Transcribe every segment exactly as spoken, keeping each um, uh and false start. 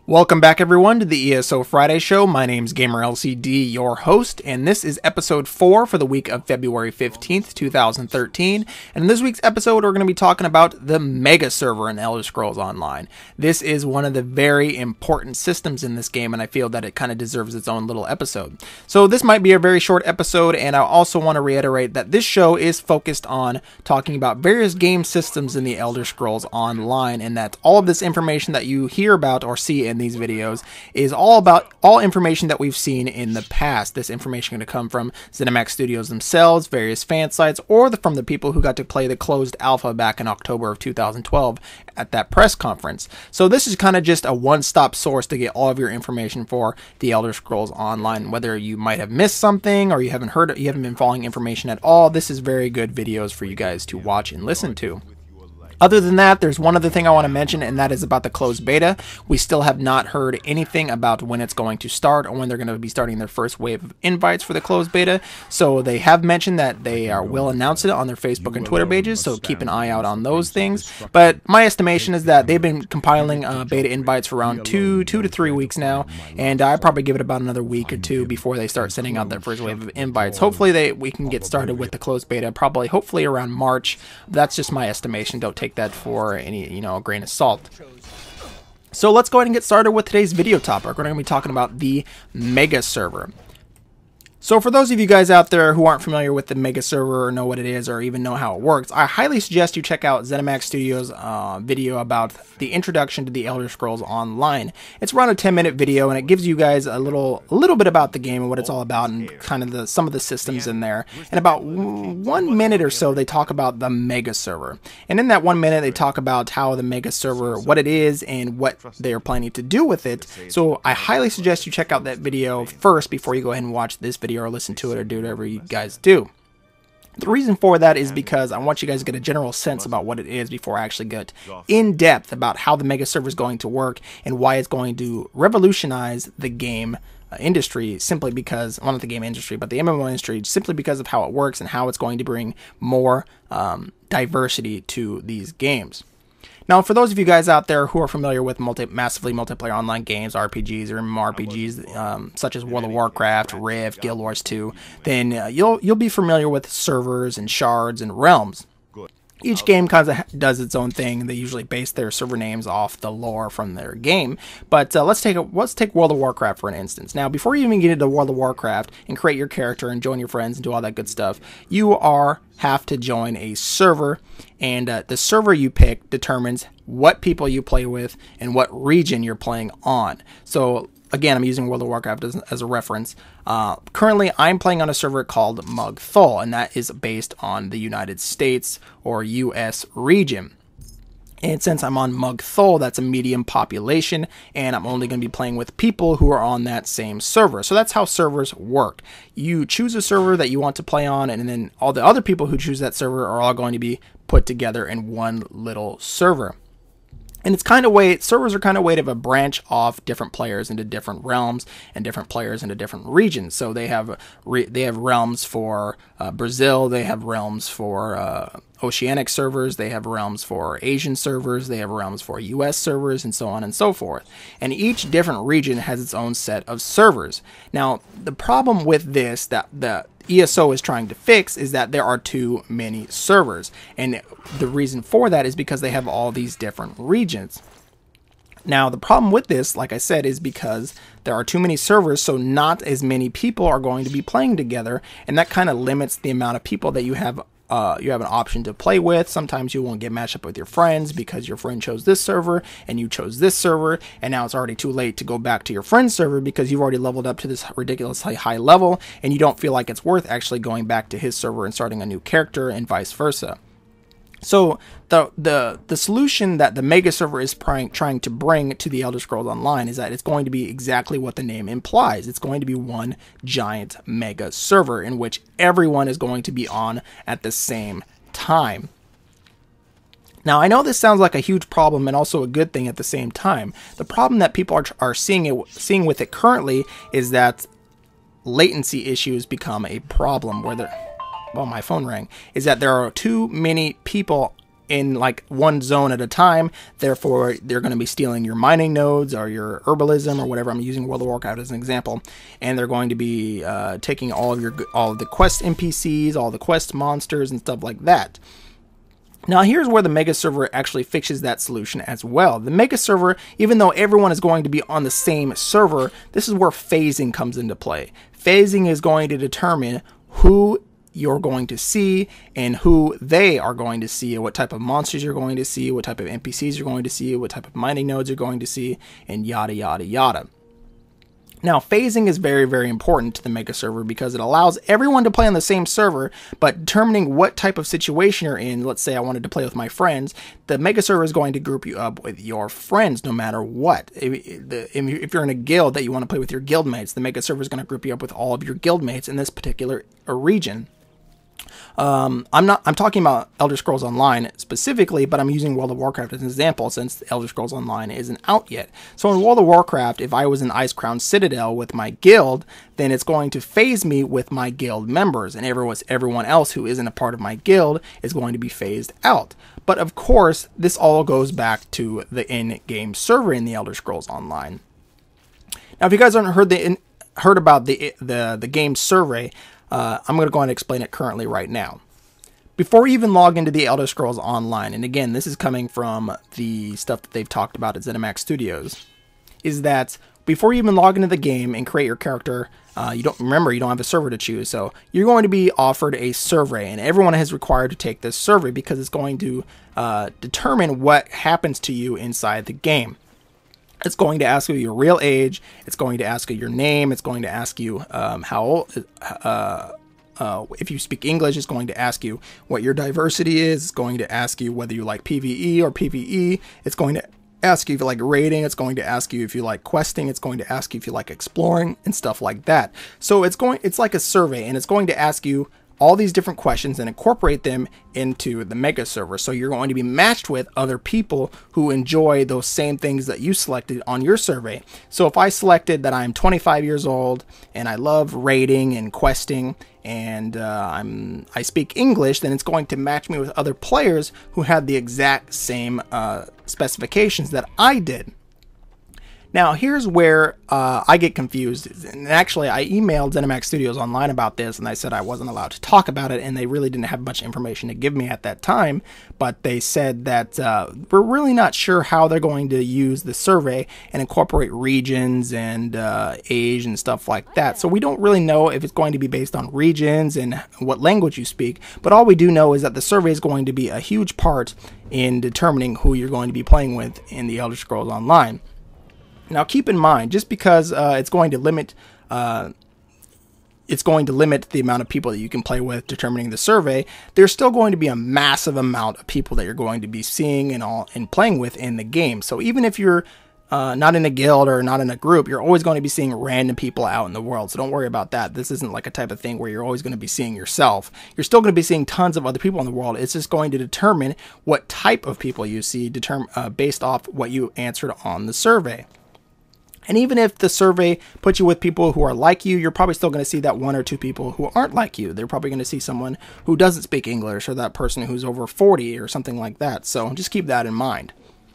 Welcome back everyone to the E S O Friday show. My name's Gamer L C D, your host, and this is episode four for the week of February fifteenth, two thousand thirteen. And in this week's episode, we're going to be talking about the Mega Server in Elder Scrolls Online. This is one of the very important systems in this game, and I feel that it kind of deserves its own little episode. So this might be a very short episode, and I also want to reiterate that this show is focused on talking about various game systems in the Elder Scrolls Online, and that all of this information that you hear about or see in these videos is all about all information that we've seen in the past. This information going to come from ZeniMax Studios themselves, various fan sites, or the, from the people who got to play the closed alpha back in October of two thousand twelve at that press conference. So this is kind of just a one-stop source to get all of your information for the Elder Scrolls Online. Whether you might have missed something or you haven't heard, you haven't been following information at all, this is very good videos for you guys to watch and listen to. Other than that, there's one other thing I want to mention, and that is about the closed beta. We still have not heard anything about when it's going to start or when they're going to be starting their first wave of invites for the closed beta. So they have mentioned that they are, will announce it on their Facebook and Twitter pages, so keep an eye out on those things. But my estimation is that they've been compiling uh, beta invites for around two, two to three weeks now, and I'd probably give it about another week or two before they start sending out their first wave of invites. Hopefully they we can get started with the closed beta, probably hopefully around March. That's just my estimation. Don't take that for any, you know, a grain of salt. So let's go ahead and get started with today's video topic. We're going to be talking about the Mega Server. So for those of you guys out there who aren't familiar with the Mega Server or know what it is or even know how it works, I highly suggest you check out ZeniMax Studios' uh, video about the introduction to the Elder Scrolls Online. It's around a ten minute video, and it gives you guys a little a little bit about the game and what it's all about and kind of the some of the systems in there. And about one minute or so, they talk about the Mega Server. And in that one minute, they talk about how the Mega Server, what it is and what they're planning to do with it. So I highly suggest you check out that video first before you go ahead and watch this video or listen to it or do whatever you guys do. The reason for that is because I want you guys to get a general sense about what it is before I actually get in depth about how the Mega Server is going to work and why it's going to revolutionize the game uh, industry, simply because, well, not the game industry, but the M M O industry, simply because of how it works and how it's going to bring more um, diversity to these games. Now, for those of you guys out there who are familiar with multi massively multiplayer online games, R P Gs or MMORPGs, um, such as World of Warcraft, Rift, Guild Wars two, then uh, you'll you'll be familiar with servers and shards and realms. Each game kind of does its own thing. They usually base their server names off the lore from their game. But uh, let's take a, let's take World of Warcraft for an instance. Now, before you even get into World of Warcraft and create your character and join your friends and do all that good stuff, you are have to join a server, and uh, the server you pick determines what people you play with and what region you're playing on. So again, I'm using World of Warcraft as, as a reference. Uh, currently, I'm playing on a server called Mugthul, and that is based on the United States or U S region. And since I'm on Mugthul, that's a medium population, and I'm only going to be playing with people who are on that same server. So that's how servers work. You choose a server that you want to play on, and then all the other people who choose that server are all going to be put together in one little server. And it's kind of way servers are kind of way to branch off different players into different realms and different players into different regions. So they have re, they have realms for uh, Brazil, they have realms for uh, Oceanic servers, they have realms for Asian servers, they have realms for U S servers, and so on and so forth. And each different region has its own set of servers. Now, the problem with this that the E S O is trying to fix is that there are too many servers, and the reason for that is because they have all these different regions. Now, the problem with this, like I said, is because there are too many servers, so not as many people are going to be playing together, and that kind of limits the amount of people that you have Uh, you have an option to play with. Sometimes you won't get matched up with your friends because your friend chose this server and you chose this server, and now it's already too late to go back to your friend's server because you've already leveled up to this ridiculously high level, and you don't feel like it's worth actually going back to his server and starting a new character, and vice versa. So the the the solution that the Mega Server is trying trying to bring to the Elder Scrolls Online is that it's going to be exactly what the name implies. It's going to be one giant Mega Server in which everyone is going to be on at the same time. Now, I know this sounds like a huge problem and also a good thing at the same time. The problem that people are are seeing it seeing with it currently is that latency issues become a problem where they're well, my phone rang, is that there are too many people in like one zone at a time. Therefore, they're going to be stealing your mining nodes or your herbalism or whatever. I'm using World of Warcraft as an example, and they're going to be uh, taking all of your all of the quest N P Cs, all the quest monsters, and stuff like that. Now, here's where the mega server actually fixes that solution as well. The mega server, even though everyone is going to be on the same server, this is where phasing comes into play. Phasing is going to determine who you're going to see and who they are going to see, what type of monsters you're going to see, what type of N P Cs you're going to see, what type of mining nodes you're going to see, and yada, yada, yada. Now, phasing is very, very important to the mega server because it allows everyone to play on the same server, but determining what type of situation you're in, let's say I wanted to play with my friends, the mega server is going to group you up with your friends no matter what. If you're in a guild that you want to play with your guild mates, the mega server is going to group you up with all of your guild mates in this particular region. Um, I'm not, I'm talking about Elder Scrolls Online specifically, but I'm using World of Warcraft as an example since Elder Scrolls Online isn't out yet. So in World of Warcraft, if I was in Icecrown Citadel with my guild, then it's going to phase me with my guild members, and everyone, everyone else who isn't a part of my guild is going to be phased out. But of course, this all goes back to the in-game server in the Elder Scrolls Online. Now, if you guys haven't heard the heard about the the the game survey, Uh, I'm going to go ahead and explain it currently right now. Before you even log into the Elder Scrolls Online, and again, this is coming from the stuff that they've talked about at ZeniMax Studios, is that before you even log into the game and create your character, uh, you don't remember you don't have a server to choose, so you're going to be offered a survey, and everyone is required to take this survey because it's going to uh, determine what happens to you inside the game. It's going to ask you your real age. It's going to ask you your name. It's going to ask you um, how old, uh, uh, if you speak English. It's going to ask you what your diversity is. It's going to ask you whether you like PvE or PvE. It's going to ask you if you like raiding. It's going to ask you if you like questing. It's going to ask you if you like exploring and stuff like that. So it's going. It's like a survey, and it's going to ask you all these different questions and incorporate them into the mega server. So you're going to be matched with other people who enjoy those same things that you selected on your survey. So if I selected that I'm twenty-five years old and I love raiding and questing and uh, I'm I speak English, then it's going to match me with other players who have the exact same uh, specifications that I did. Now, here's where uh, I get confused. And actually, I emailed ZeniMax Studios Online about this, and I said I wasn't allowed to talk about it, and they really didn't have much information to give me at that time. But they said that uh, we're really not sure how they're going to use the survey and incorporate regions and uh, age and stuff like that. So we don't really know if it's going to be based on regions and what language you speak. But all we do know is that the survey is going to be a huge part in determining who you're going to be playing with in the Elder Scrolls Online. Now, keep in mind, just because uh, it's going to limit, uh, it's going to limit the amount of people that you can play with, determining the survey, there's still going to be a massive amount of people that you're going to be seeing and all and playing with in the game. So even if you're uh, not in a guild or not in a group, you're always going to be seeing random people out in the world. So don't worry about that. This isn't like a type of thing where you're always going to be seeing yourself. You're still going to be seeing tons of other people in the world. It's just going to determine what type of people you see, determine uh, based off what you answered on the survey. And even if the survey puts you with people who are like you, you're probably still going to see that one or two people who aren't like you. They're probably going to see someone who doesn't speak English or that person who's over forty or something like that. So just keep that in mind.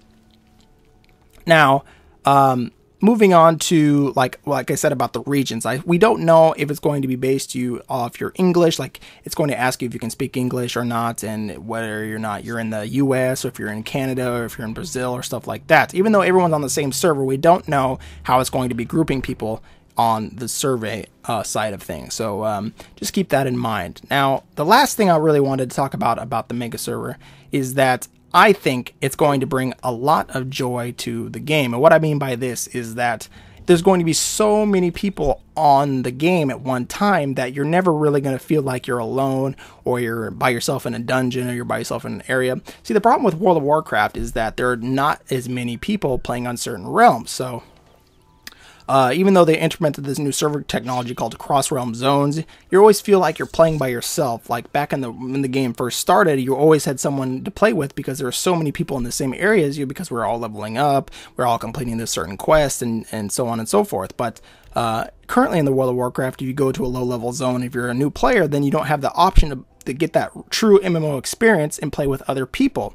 Now, um, moving on to, like like I said about the regions, I we don't know if it's going to be based you off your English. Like, it's going to ask you if you can speak English or not, and whether you're not you're in the U S or if you're in Canada or if you're in Brazil or stuff like that. Even though everyone's on the same server, we don't know how it's going to be grouping people on the survey uh, side of things. So um, just keep that in mind. Now, the last thing I really wanted to talk about about the mega server is that I think it's going to bring a lot of joy to the game. And what I mean by this is that there's going to be so many people on the game at one time that you're never really going to feel like you're alone or you're by yourself in a dungeon or you're by yourself in an area. See, the problem with World of Warcraft is that there are not as many people playing on certain realms. So Uh, even though they implemented this new server technology called cross-realm zones, you always feel like you're playing by yourself. Like back in the when the game first started, you always had someone to play with because there were so many people in the same area as you because we're all leveling up, we're all completing this certain quest, and, and so on and so forth. But uh, currently in the World of Warcraft, if you go to a low-level zone, if you're a new player, then you don't have the option to to get that true M M O experience and play with other people.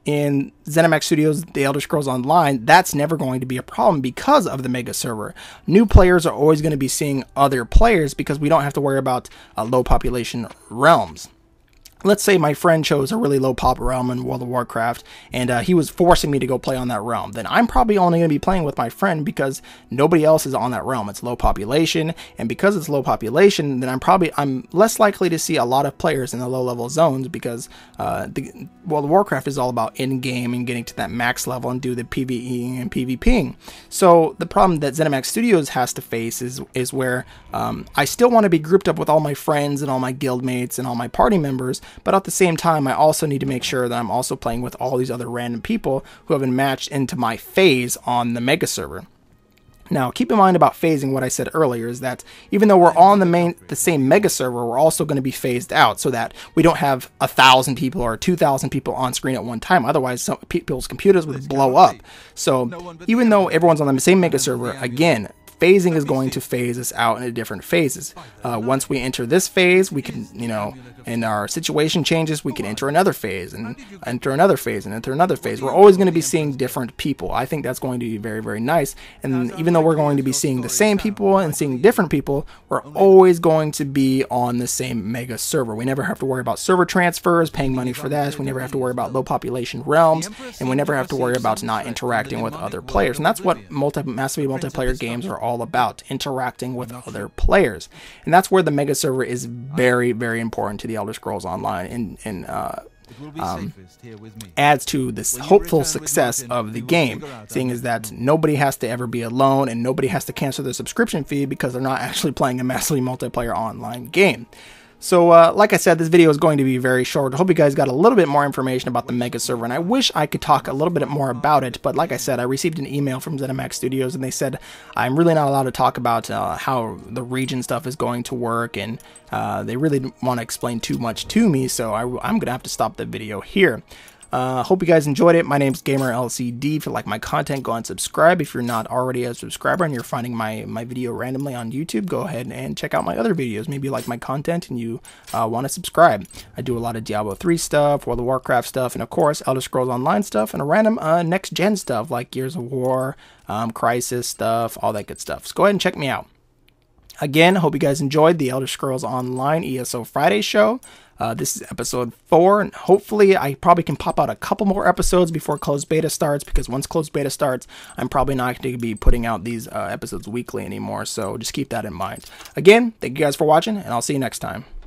In ZeniMax Studios, The Elder Scrolls Online, that's never going to be a problem because of the mega server. New players are always going to be seeing other players because we don't have to worry about uh, low population realms. Let's say my friend chose a really low pop realm in World of Warcraft, and uh, he was forcing me to go play on that realm. Then I'm probably only going to be playing with my friend because nobody else is on that realm. It's low population, and because it's low population, then I'm probably I'm less likely to see a lot of players in the low level zones because uh, the World of Warcraft is all about in game and getting to that max level and do the PvEing and PvPing. So the problem that ZeniMax Studios has to face is is where um, I still want to be grouped up with all my friends and all my guildmates and all my party members. But at the same time, I also need to make sure that I'm also playing with all these other random people who have been matched into my phase on the mega server. Now, keep in mind about phasing what I said earlier is that even though we're all on the main, the same mega server, we're also going to be phased out so that we don't have a thousand people or two thousand people on screen at one time. Otherwise, some people's computers would blow up. So even though everyone's on the same mega server, again, phasing is going to phase us out into different phases. Uh, once we enter this phase, we can, you know, and our situation changes, we can enter another phase and enter another phase and enter another phase. We're always going to be seeing different people. I think that's going to be very, very nice. And even though we're going to be seeing the same people and seeing different people, we're always going to be on the same mega server. We never have to worry about server transfers, paying money for that. We never have to worry about low population realms, and we never have to worry about not interacting with other players. And that's what multi massively multiplayer games are all about, interacting with other players. And that's where the mega server is very, very important to the Elder Scrolls Online and, and uh, um, adds to this hopeful success of the game, seeing as that nobody has to ever be alone and nobody has to cancel their subscription fee because they're not actually playing a massively multiplayer online game. So, uh, like I said, this video is going to be very short. I hope you guys got a little bit more information about the mega server, and I wish I could talk a little bit more about it, but like I said, I received an email from ZeniMax Studios, and they said I'm really not allowed to talk about uh, how the region stuff is going to work, and uh, they really didn't want to explain too much to me, so I, I'm going to have to stop the video here. Uh, hope you guys enjoyed it. My name's Gamer L C D. If you like my content, go and subscribe. If you're not already a subscriber and you're finding my, my video randomly on YouTube, go ahead and check out my other videos. Maybe you like my content and you uh, want to subscribe. I do a lot of Diablo three stuff, World of Warcraft stuff, and of course Elder Scrolls Online stuff, and a random uh, next-gen stuff like Gears of War, um, Crisis stuff, all that good stuff. So go ahead and check me out. Again, hope you guys enjoyed the Elder Scrolls Online E S O Friday show. Uh, this is episode four, and hopefully I probably can pop out a couple more episodes before closed beta starts, because once closed beta starts, I'm probably not going to be putting out these uh, episodes weekly anymore, so just keep that in mind. Again, thank you guys for watching, and I'll see you next time.